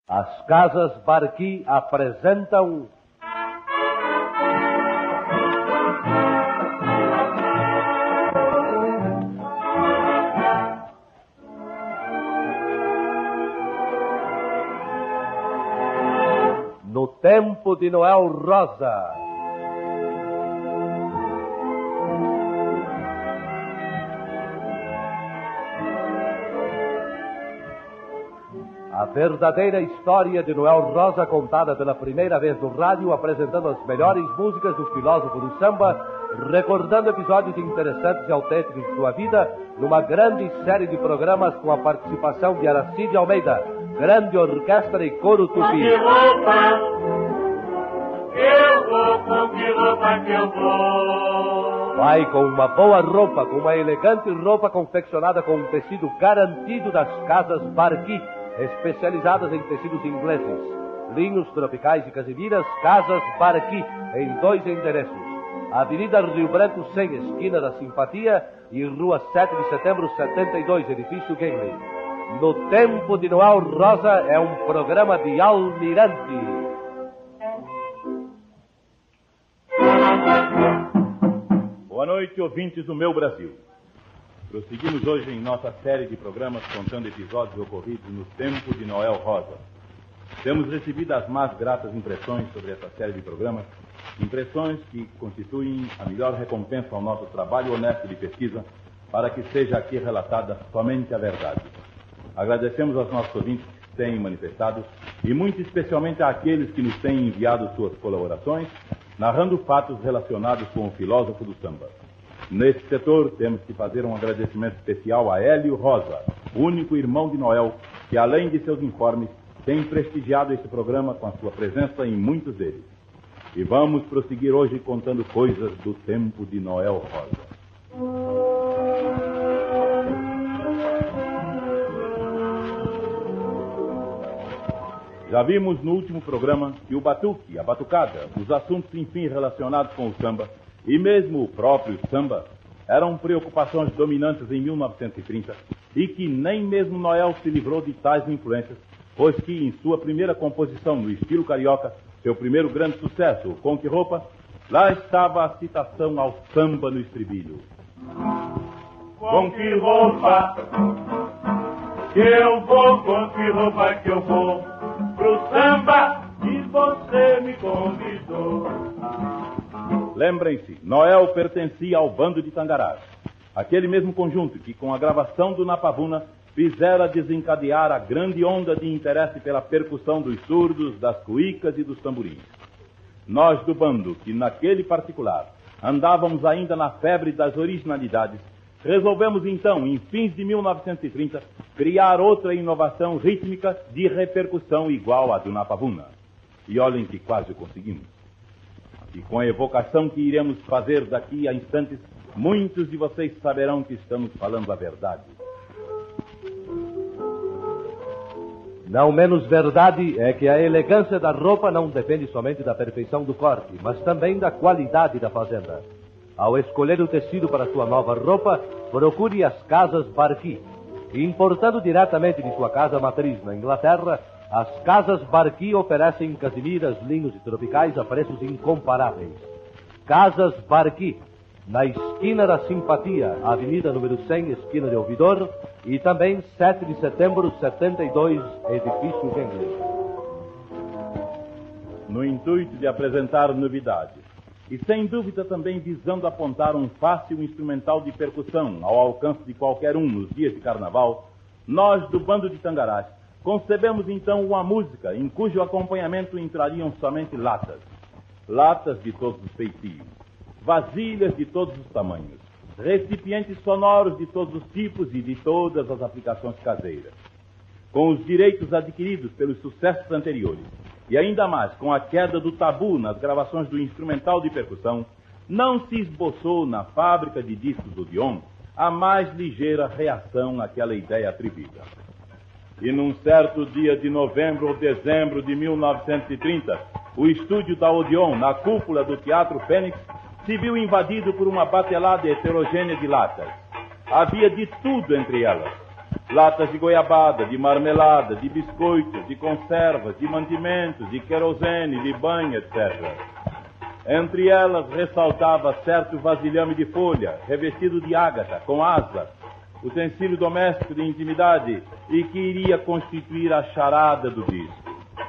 As Casas Barqui apresentam No Tempo de Noel Rosa. A verdadeira história de Noel Rosa, contada pela primeira vez no rádio, apresentando as melhores músicas do filósofo do samba, recordando episódios interessantes e autênticos de sua vida, numa grande série de programas com a participação de Aracide Almeida, grande orquestra e coro tupi. Com que roupa eu vou, com que roupa que eu vou? Vai com uma boa roupa, com uma elegante roupa confeccionada com um tecido garantido das Casas Barqui, especializadas em tecidos ingleses, linhos tropicais e casimiras. Casas Barqui, em 2 endereços: Avenida Rio Branco 100, esquina da Simpatia, e Rua 7 de Setembro 72, edifício Genley. No Tempo de Noel Rosa é um programa de Almirante. Boa noite, ouvintes do meu Brasil. Prosseguimos hoje em nossa série de programas contando episódios ocorridos no Tempo de Noel Rosa. Temos recebido as mais gratas impressões sobre essa série de programas, impressões que constituem a melhor recompensa ao nosso trabalho honesto de pesquisa, para que seja aqui relatada somente a verdade. Agradecemos aos nossos ouvintes que têm manifestado, e muito especialmente àqueles que nos têm enviado suas colaborações, narrando fatos relacionados com o filósofo do samba. Nesse setor, temos que fazer um agradecimento especial a Hélio Rosa, único irmão de Noel, que, além de seus informes, tem prestigiado este programa com a sua presença em muitos deles. E vamos prosseguir hoje contando coisas do Tempo de Noel Rosa. Já vimos no último programa que o batuque, a batucada, os assuntos, enfim, relacionados com o samba, e mesmo o próprio samba, eram preocupações dominantes em 1930, e que nem mesmo Noel se livrou de tais influências, pois que em sua primeira composição no estilo carioca, seu primeiro grande sucesso, Com Que Roupa, lá estava a citação ao samba no estribilho. Com que roupa que eu vou, com que roupa que eu vou pro samba que você me convidou? Lembrem-se, Noel pertencia ao Bando de Tangarás, aquele mesmo conjunto que, com a gravação do Napavuna, fizera desencadear a grande onda de interesse pela percussão dos surdos, das cuícas e dos tamborins. Nós do bando, que naquele particular andávamos ainda na febre das originalidades, resolvemos então, em fins de 1930, criar outra inovação rítmica de repercussão igual à do Napavuna. E olhem que quase o conseguimos. E com a evocação que iremos fazer daqui a instantes, muitos de vocês saberão que estamos falando a verdade. Não menos verdade é que a elegância da roupa não depende somente da perfeição do corte, mas também da qualidade da fazenda. Ao escolher o tecido para sua nova roupa, procure as Casas Barqui. Importando diretamente de sua casa matriz na Inglaterra, as Casas Barqui oferecem casimiras, linhos e tropicais a preços incomparáveis. Casas Barqui, na esquina da Simpatia, Avenida número 100, esquina de Ouvidor, e também 7 de Setembro 72, edifício Genley. No intuito de apresentar novidades, e sem dúvida também visando apontar um fácil instrumental de percussão ao alcance de qualquer um nos dias de carnaval, nós do Bando de Tangarás concebemos então uma música em cujo acompanhamento entrariam somente latas. Latas de todos os feitios, vasilhas de todos os tamanhos, recipientes sonoros de todos os tipos e de todas as aplicações caseiras. Com os direitos adquiridos pelos sucessos anteriores, e ainda mais com a queda do tabu nas gravações do instrumental de percussão, não se esboçou na fábrica de discos do Odeon a mais ligeira reação àquela ideia atrevida. E num certo dia de novembro ou dezembro de 1930, o estúdio da Odeon, na cúpula do Teatro Fênix, se viu invadido por uma batelada heterogênea de latas. Havia de tudo entre elas: latas de goiabada, de marmelada, de biscoitos, de conservas, de mantimentos, de querosene, de banha, etc. Entre elas ressaltava certo vasilhame de folha, revestido de ágata, com asa, utensílio doméstico de intimidade e que iria constituir a charada do disco.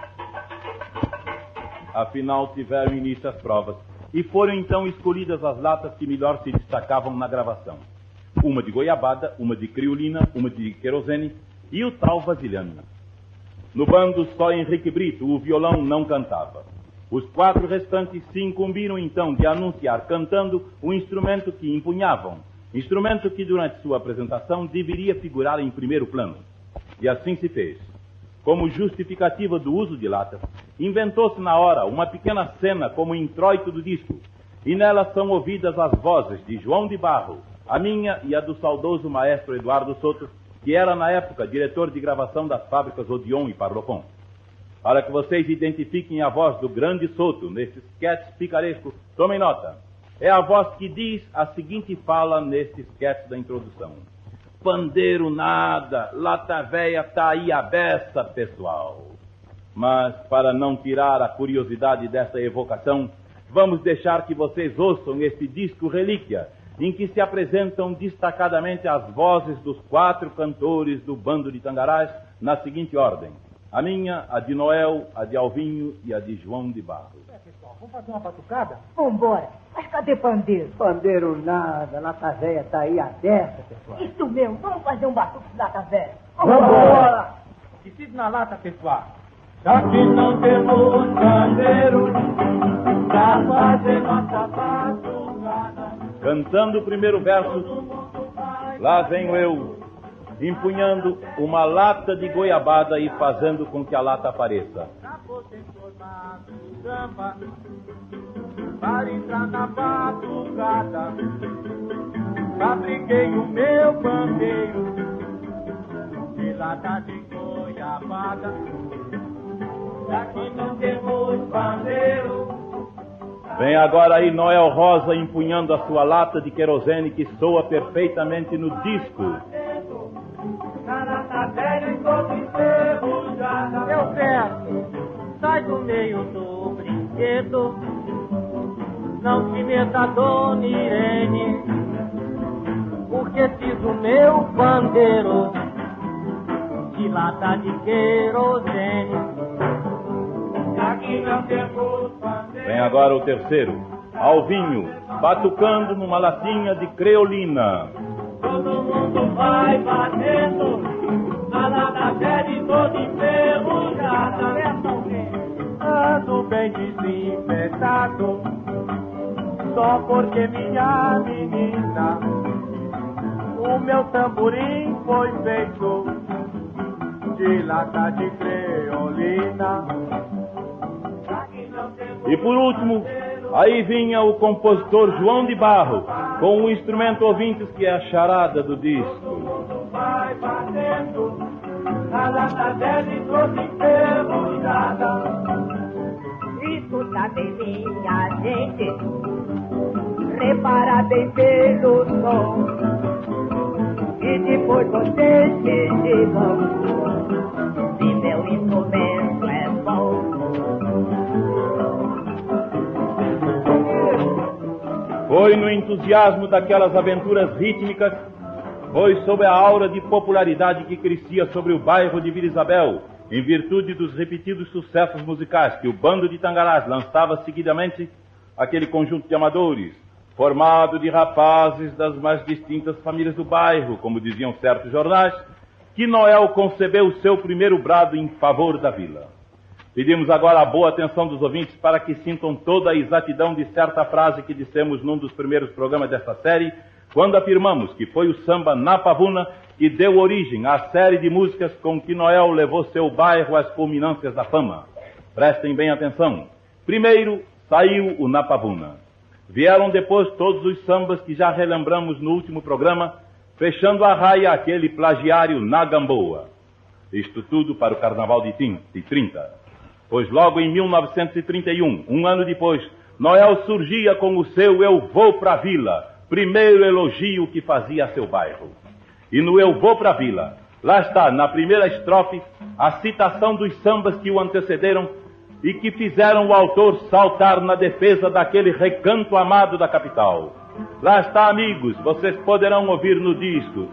Afinal, tiveram início as provas e foram então escolhidas as latas que melhor se destacavam na gravação. Uma de goiabada, uma de criolina, uma de querosene e o tal vasilhame. No bando, só Henrique Brito, o violão, não cantava. Os 4 restantes se incumbiram então de anunciar cantando o instrumento que empunhavam, instrumento que durante sua apresentação deveria figurar em primeiro plano. E assim se fez. Como justificativa do uso de latas, inventou-se na hora uma pequena cena como introito do disco, e nela são ouvidas as vozes de João de Barro, a minha e a do saudoso maestro Eduardo Soto, que era na época diretor de gravação das fábricas Odeon e Parlophone. Para que vocês identifiquem a voz do grande Soto nesse sketch picaresco, tomem nota. É a voz que diz a seguinte fala neste sketch da introdução: pandeiro nada, lata véia tá aí a beça, pessoal. Mas, para não tirar a curiosidade dessa evocação, vamos deixar que vocês ouçam este disco relíquia, em que se apresentam destacadamente as vozes dos 4 cantores do Bando de Tangarás, na seguinte ordem: a minha, a de Noel, a de Alvinho e a de João de Barro. Pessoal, vamos fazer uma batucada? Vambora. Mas cadê pandeiro? Pandeiro nada, lata véia tá aí aberta, pessoal. Isso mesmo, vamos fazer um batuque de lata velha. Vambora! Decide na lata, pessoal. Já que não temos pandeiro pra fazer nossa batucada. Cantando o primeiro verso, lá venho eu, empunhando uma lata de goiabada e fazendo com que a lata apareça. Para entrar na batucada, fabriquei o meu pandeiro de lata de goiabada. Já que não temos pandeiro. Vem agora aí Noel Rosa empunhando a sua lata de querosene que soa perfeitamente no disco. Eu peço, sai do meio do brinquedo, não se meta, dona Irene, porque fiz o meu pandeiro de lata de querosene. Aqui não temos pandeiro. Vem agora o terceiro, Alvinho, batucando numa latinha de creolina. Todo mundo vai batendo na lata velha e toda enferrujada. Ando bem desinfetado, só porque minha menina, o meu tamborim foi feito de lata de creolina. E por último, aí vinha o compositor João de Barro, com o instrumento ouvintes que é a charada do disco. Vai batendo na lata velha e toda enferrujada. Escuta bem, minha gente, repara bem pelo som, e depois vocês me digam se meu instrumento é bom. Foi no entusiasmo daquelas aventuras rítmicas, foi sob a aura de popularidade que crescia sobre o bairro de Vila Isabel, em virtude dos repetidos sucessos musicais que o Bando de Tangarás lançava seguidamente, aquele conjunto de amadores, formado de rapazes das mais distintas famílias do bairro, como diziam certos jornais, que Noel concebeu o seu primeiro brado em favor da vila. Pedimos agora a boa atenção dos ouvintes para que sintam toda a exatidão de certa frase que dissemos num dos primeiros programas desta série, quando afirmamos que foi o samba Na Pavuna que deu origem à série de músicas com que Noel levou seu bairro às culminâncias da fama. Prestem bem atenção. Primeiro saiu o Na Pavuna. Vieram depois todos os sambas que já relembramos no último programa, fechando a raia aquele plagiário Na Gamboa. Isto tudo para o Carnaval de 30. Pois logo em 1931, um ano depois, Noel surgia com o seu Eu Vou Pra Vila, primeiro elogio que fazia a seu bairro. E no Eu Vou Pra Vila, Lá está, na primeira estrofe, a citação dos sambas que o antecederam e que fizeram o autor saltar na defesa daquele recanto amado da capital. Lá está, amigos, vocês poderão ouvir no disco.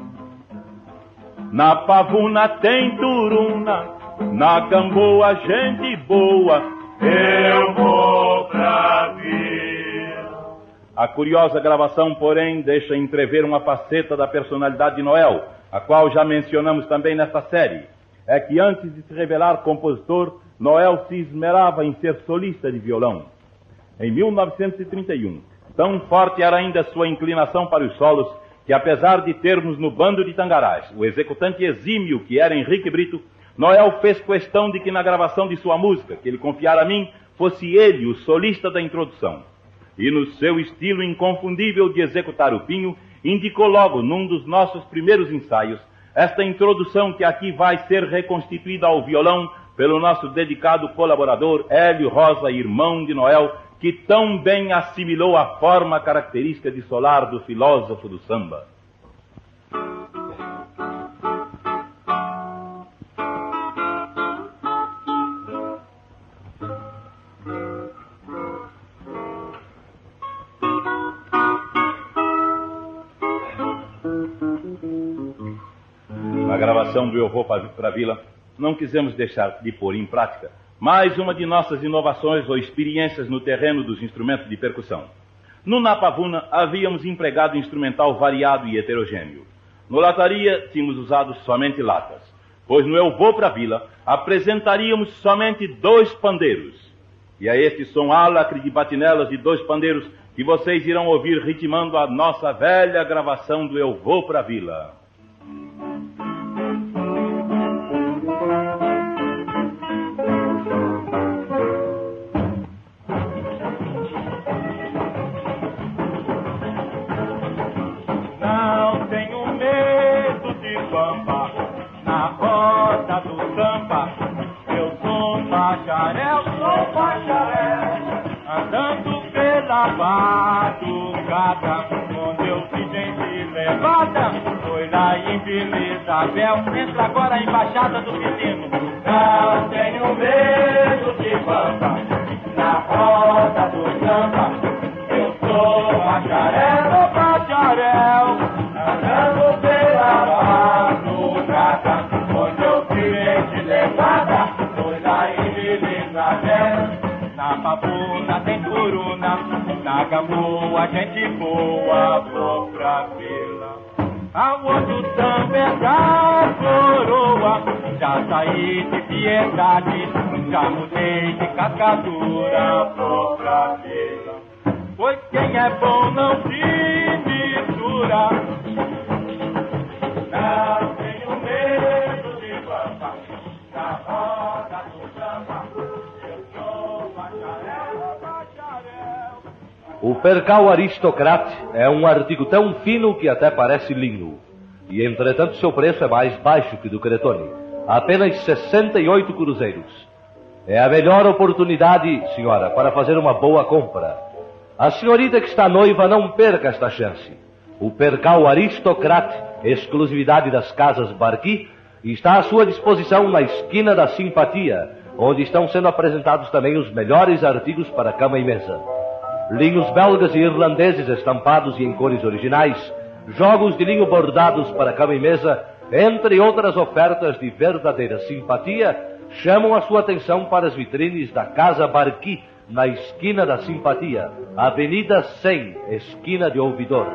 Na pavuna tem turuna, na Gamboa gente boa, eu vou pra vila. A curiosa gravação, porém, deixa entrever uma faceta da personalidade de Noel, a qual já mencionamos também nesta série. É que antes de se revelar compositor, Noel se esmerava em ser solista de violão. Em 1931, tão forte era ainda sua inclinação para os solos, que apesar de termos no bando de Tangarás o executante exímio que era Henrique Brito, Noel fez questão de que na gravação de sua música, que ele confiara a mim, fosse ele o solista da introdução. E no seu estilo inconfundível de executar o pinho, indicou logo, num dos nossos primeiros ensaios, esta introdução que aqui vai ser reconstituída ao violão pelo nosso dedicado colaborador Hélio Rosa, irmão de Noel, que tão bem assimilou a forma característica de solar do filósofo do samba. Na gravação do Eu Vou Pra Vila, não quisemos deixar de pôr em prática mais uma de nossas inovações ou experiências no terreno dos instrumentos de percussão. No Napavuna havíamos empregado instrumental variado e heterogêneo. No Lataria tínhamos usado somente latas, pois no Eu Vou Pra Vila apresentaríamos somente 2 pandeiros. E é este som álacre de batinelas de 2 pandeiros que vocês irão ouvir ritmando a nossa velha gravação do Eu Vou Pra Vila. Não tenho medo de bamba na roda do samba. Eu sou bacharel, andando pela batucada. Quando eu vi gente levada, foi lá em Vila Isabel. Entra agora a embaixada do menino. Não tenho medo de bamba na roda do samba. Eu sou bacharel, andando pela batucada. Quando eu vi gente levada, foi lá em Vila Isabel. Na pavuna tem turuna, na Gamboa gente boa, vou pra vila. Aonde o samba é da coroa, já saí de piedade, já mudei de cascadura, vou pra vila. Pois quem é bom não se mistura. Não tenho medo de bamba na roda do samba. Eu sou bacharel. O percal aristocrate é um artigo tão fino que até parece linho. E, entretanto, seu preço é mais baixo que do Cretone. Apenas 68 cruzeiros. É a melhor oportunidade, senhora, para fazer uma boa compra. A senhorita que está noiva não perca esta chance. O percal aristocrate, exclusividade das casas Barqui, está à sua disposição na esquina da Simpatia, onde estão sendo apresentados também os melhores artigos para cama e mesa. Linhos belgas e irlandeses estampados e em cores originais, jogos de linho bordados para cama e mesa, entre outras ofertas de verdadeira simpatia, chamam a sua atenção para as vitrines da Casa Barqui, na esquina da Simpatia, Avenida 100, esquina de Ouvidor.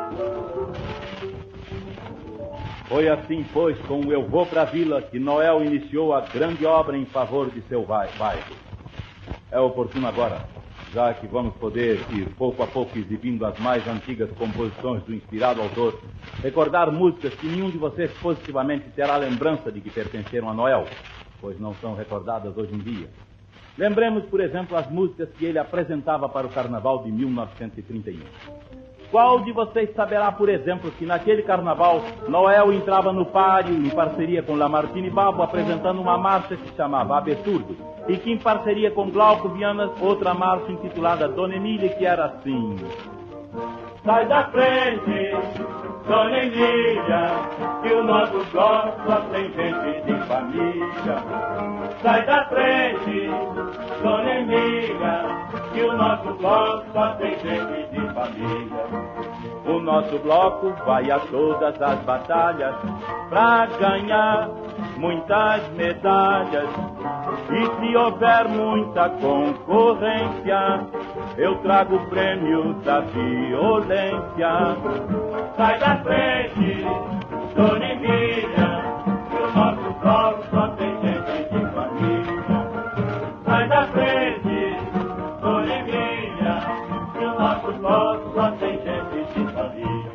Foi assim, pois, com o Eu Vou Pra Vila que Noel iniciou a grande obra em favor de seu bairro. É oportuno agora, já que vamos poder ir pouco a pouco exibindo as mais antigas composições do inspirado autor, recordar músicas que nenhum de vocês positivamente terá lembrança de que pertenceram a Noel, pois não são recordadas hoje em dia. Lembremos, por exemplo, as músicas que ele apresentava para o Carnaval de 1931. Qual de vocês saberá, por exemplo, que naquele Carnaval Noel entrava no páreo em parceria com Lamartine Babo apresentando uma marcha que se chamava Absurdo, e que em parceria com Glauco Viana outra marcha intitulada Dona Emília, que era assim: Sai da frente, Dona Emília, que o nosso bloco só tem gente de família. Sai da frente, Dona Emília, que o nosso bloco só tem gente de família. O nosso bloco vai a todas as batalhas pra ganhar muitas medalhas. E se houver muita concorrência, eu trago o prêmio da violência. Sai da frente, Dona Emília, que o nosso bloco só tem gente de família. Sai da frente, Dona Emília, que o nosso bloco só tem gente de família.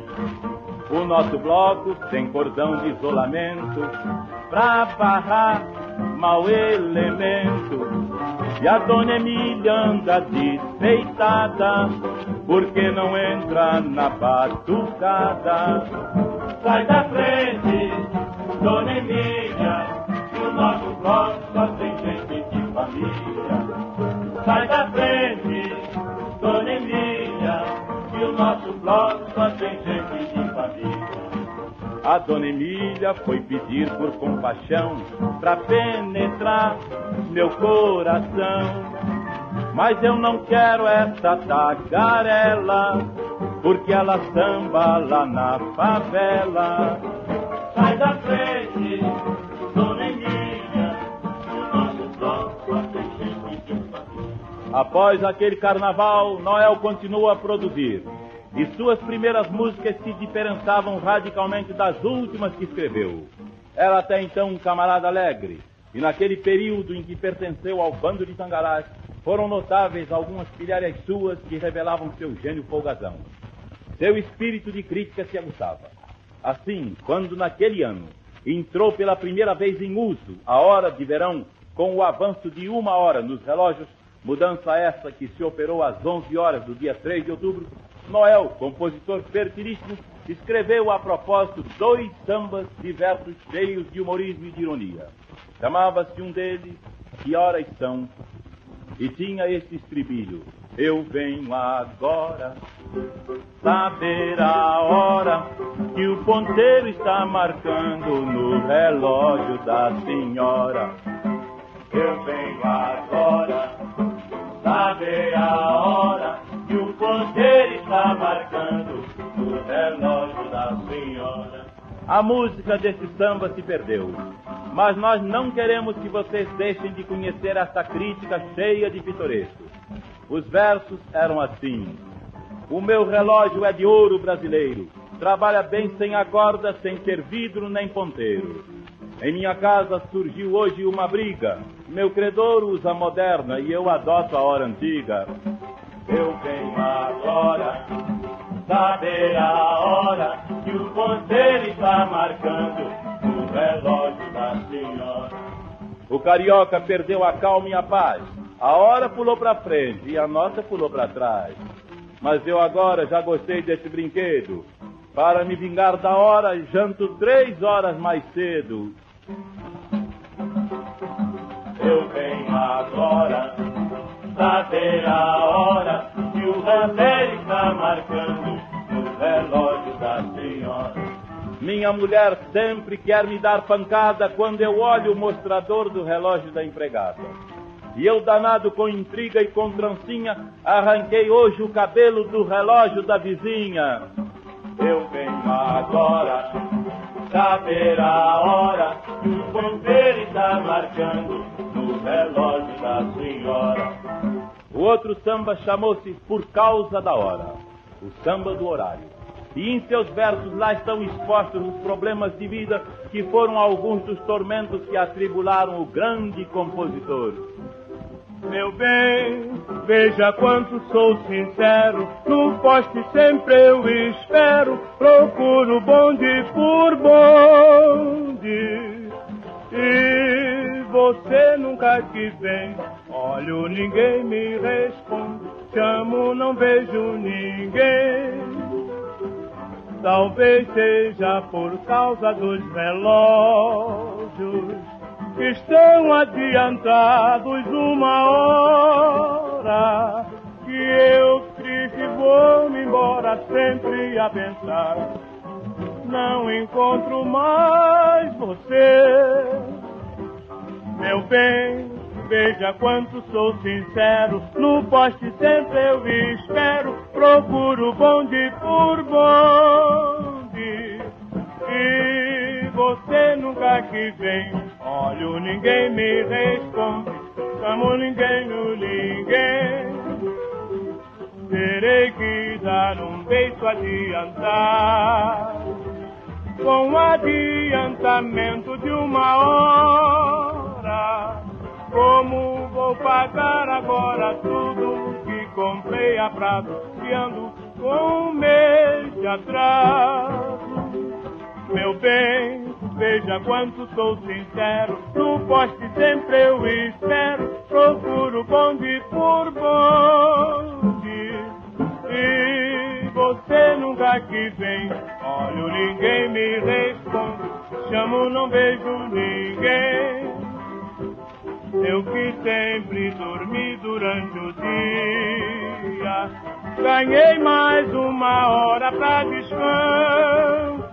O nosso bloco tem cordão de isolamento pra barrar mau elemento. E a Dona Emília anda despeitada, porque não entra na batucada. Sai da frente, Dona Emília, que o nosso bloco só tem gente de família. Sai da frente, Dona Emília, que o nosso bloco só tem gente de família. A Dona Emília foi pedir por compaixão pra penetrar meu coração. Mas eu não quero essa tagarela, porque ela samba lá na favela. Sai da frente, Dona Emília, que o nosso bloco só tem gente de família. Após aquele carnaval, Noel continua a produzir. E suas primeiras músicas se diferenciavam radicalmente das últimas que escreveu. Era até então um camarada alegre, e naquele período em que pertenceu ao bando de Tangarás, foram notáveis algumas pilharias suas que revelavam seu gênio folgazão. Seu espírito de crítica se aguçava. Assim, quando naquele ano entrou pela primeira vez em uso a hora de verão, com o avanço de 1 hora nos relógios, mudança essa que se operou às 11 horas do dia 3 de outubro, Noel, compositor fertilíssimo, escreveu a propósito 2 sambas de versos cheios de humorismo e de ironia. Chamava-se um deles Que Horas São, e tinha este estribilho: eu venho agora saber a hora que o ponteiro está marcando no relógio da senhora. Eu venho agora saber a hora que o ponteiro está marcando no relógio da senhora. A música desse samba se perdeu, mas nós não queremos que vocês deixem de conhecer esta crítica cheia de pitoresco. Os versos eram assim: o meu relógio é de ouro brasileiro, trabalha bem sem a corda, sem ter vidro nem ponteiro. Em minha casa surgiu hoje uma briga, meu credor usa a moderna e eu adoto a hora antiga. Eu venho agora saber a hora que o ponteiro está marcando no relógio da senhora. O carioca perdeu a calma e a paz, a hora pulou para frente e a nossa pulou para trás. Mas eu agora já gostei desse brinquedo. Para me vingar da hora, janto 3 horas mais cedo. Eu venho agora saber a hora que o ponteiro está marcando no relógio da senhora. Minha mulher sempre quer me dar pancada quando eu olho o mostrador do relógio da empregada. E eu, danado com intriga e com trancinha, arranquei hoje o cabelo do relógio da vizinha. Eu venho agora saber a hora que o ponteiro está marcando no relógio da senhora. O outro samba chamou-se Por Causa da Hora, o samba do horário. E em seus versos lá estão expostos os problemas de vida que foram alguns dos tormentos que atribularam o grande compositor. Meu bem, veja quanto sou sincero, no poste sempre eu espero, procuro bonde por bonde. E você nunca que vem, olho, ninguém me responde, chamo, não vejo ninguém. Talvez seja por causa dos relógios que estão adiantados 1 hora, que eu triste vou-me embora sempre a pensar. Não encontro mais você. Meu bem, veja quanto sou sincero. No poste sempre eu espero. Procuro bonde por bonde. E você nunca que vem. Olho, ninguém me responde. Chamo ninguém no ninguém. Terei que dar um beijo adiantar. Com adiantamento de 1 hora. Como vou pagar agora tudo que comprei a prazo e ando com 1 mês de atraso? Meu bem, veja quanto sou sincero. No poste sempre eu espero. Procuro bonde por bonde. E você nunca que vem. Olho, ninguém me responde. Chamo, não vejo ninguém. Eu que sempre dormi durante o dia, ganhei mais 1 hora pra descanso.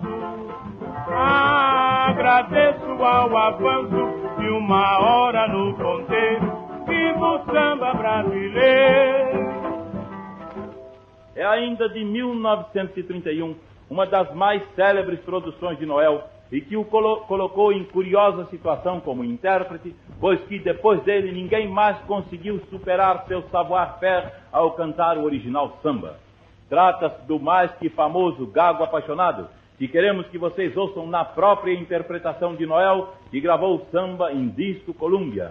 Agradeço ao avanço de 1 hora no ponteiro. Viva o samba brasileiro. É ainda de 1931, uma das mais célebres produções de Noel, e que o colocou em curiosa situação como intérprete, pois que depois dele ninguém mais conseguiu superar seu savoir-faire ao cantar o original samba. Trata-se do mais que famoso Gago Apaixonado, que queremos que vocês ouçam na própria interpretação de Noel, que gravou o samba em disco Columbia.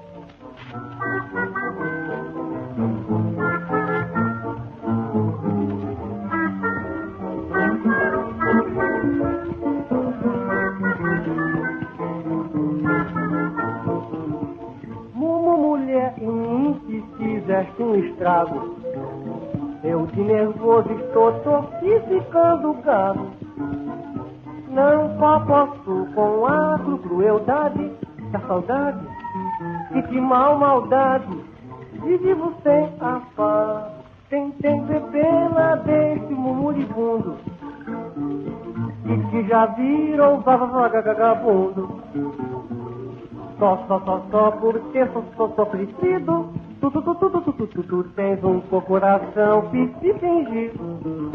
Que fizeste um estrago. Eu de nervoso estou ficando gago. Não só posso com a crueldade da saudade, que de maldade vivo sem afago. Tentei pena deste moribundo, e que já virou vagabundo. Só por ter sofrido. Tu tens um coração fingido.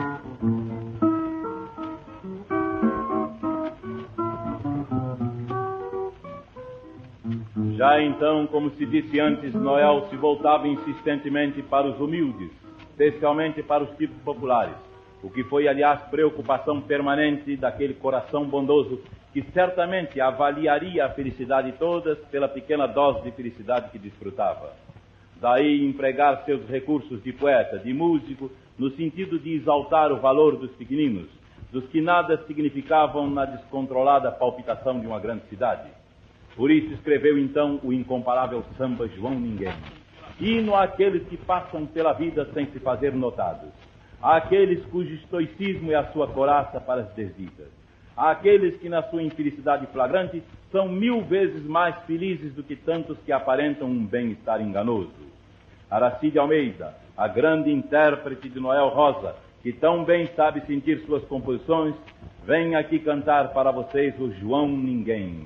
Já então, como se disse antes, Noel se voltava insistentemente para os humildes, especialmente para os tipos populares, o que foi, aliás, preocupação permanente daquele coração bondoso que certamente avaliaria a felicidade toda pela pequena dose de felicidade que desfrutava. Daí empregar seus recursos de poeta, de músico, no sentido de exaltar o valor dos pequeninos, dos que nada significavam na descontrolada palpitação de uma grande cidade. Por isso escreveu então o incomparável samba João Ninguém, hino àqueles que passam pela vida sem se fazer notados, àqueles cujo estoicismo é a sua coraça para as desditas, àqueles que na sua infelicidade flagrante são 1000 vezes mais felizes do que tantos que aparentam um bem-estar enganoso. Aracide Almeida, a grande intérprete de Noel Rosa, que tão bem sabe sentir suas composições, vem aqui cantar para vocês o João Ninguém.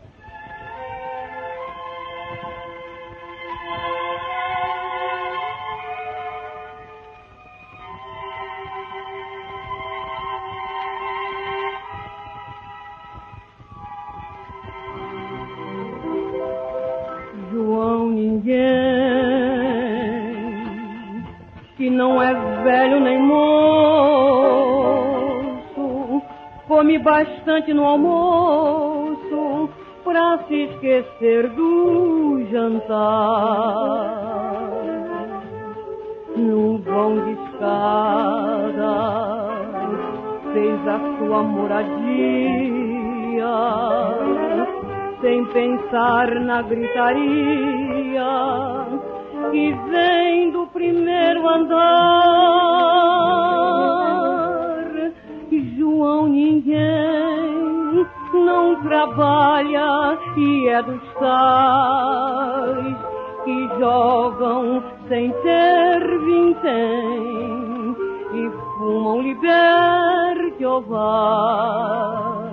João Ninguém, que não é velho nem moço, come bastante no almoço pra se esquecer do jantar. Num vão de escada fez a sua moradia, sem pensar na gritaria que vem do primeiro andar. João Ninguém não trabalha e é dos tais que jogam sem ter vintém quiser que eu vá.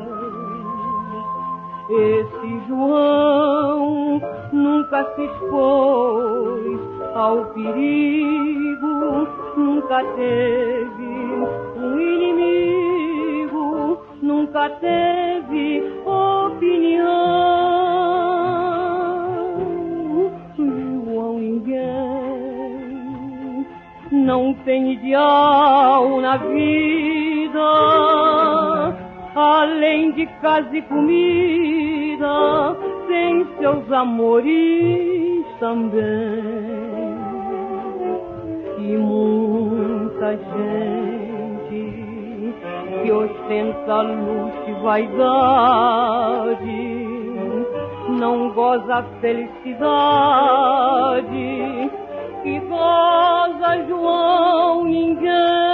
Esse João nunca se expôs ao perigo, nunca teve um inimigo, nunca teve opinião. João ninguém não tem ideal na vida, além de casa e comida, tem seus amores também. E muita gente que ostenta luxo e vaidade não goza a felicidade que goza João ninguém.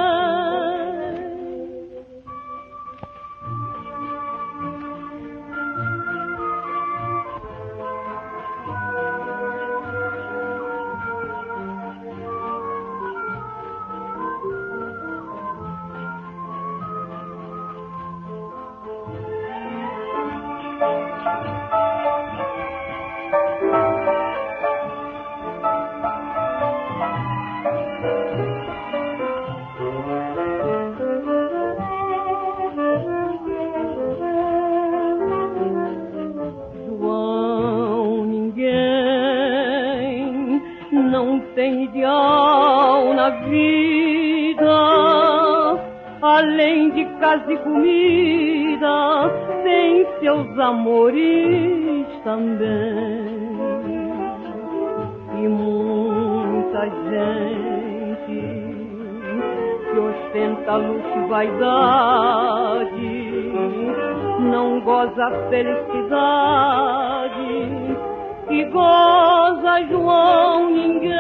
Tem ideal na vida, além de casa e comida, tem seus amores também. E muita gente que ostenta luxo e vaidade não goza a felicidade que goza João ninguém.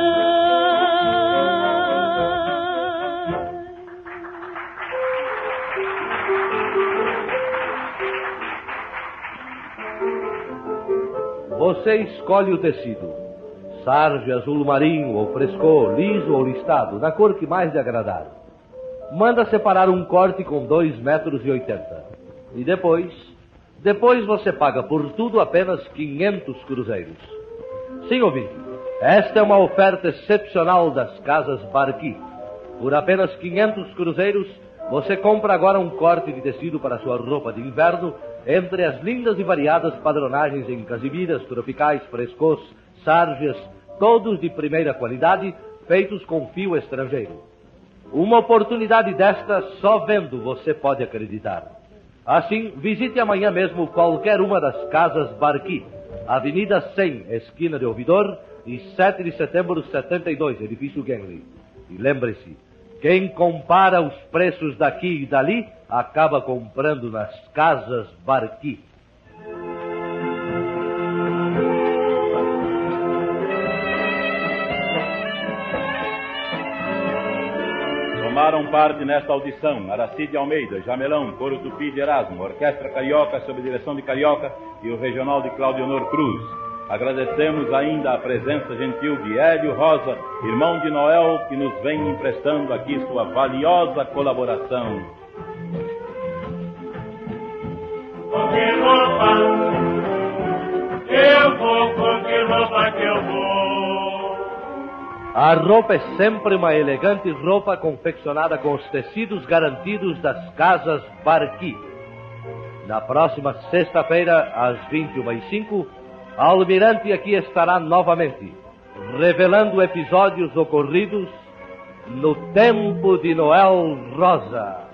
Você escolhe o tecido, sarje, azul marinho ou frescor, liso ou listado, na cor que mais lhe agradar. Manda separar um corte com 2,80 metros. E depois você paga por tudo apenas 500 cruzeiros. Sim, ouvinte, esta é uma oferta excepcional das Casas Barqui. Por apenas 500 cruzeiros, você compra agora um corte de tecido para sua roupa de inverno, entre as lindas e variadas padronagens em casimiras, tropicais, frescos, sarjas, todos de primeira qualidade, feitos com fio estrangeiro. Uma oportunidade desta, só vendo você pode acreditar. Assim, visite amanhã mesmo qualquer uma das Casas Barqui, Avenida 100, esquina de Ouvidor, e 7 de setembro, 72, edifício Genly. E lembre-se, quem compara os preços daqui e dali, acaba comprando nas Casas Barqui. Tomaram parte nesta audição Aracide Almeida, Jamelão, Coro Tupi de Erasmo, Orquestra Carioca sob direção de Carioca e o Regional de Claudionor Cruz. Agradecemos ainda a presença gentil de Hélio Rosa, irmão de Noel, que nos vem emprestando aqui sua valiosa colaboração. Com que roupa eu vou, com que roupa que eu vou? A roupa é sempre uma elegante roupa confeccionada com os tecidos garantidos das Casas Barqui. Na próxima sexta-feira, às 21h05, Almirante aqui estará novamente, revelando episódios ocorridos no tempo de Noel Rosa.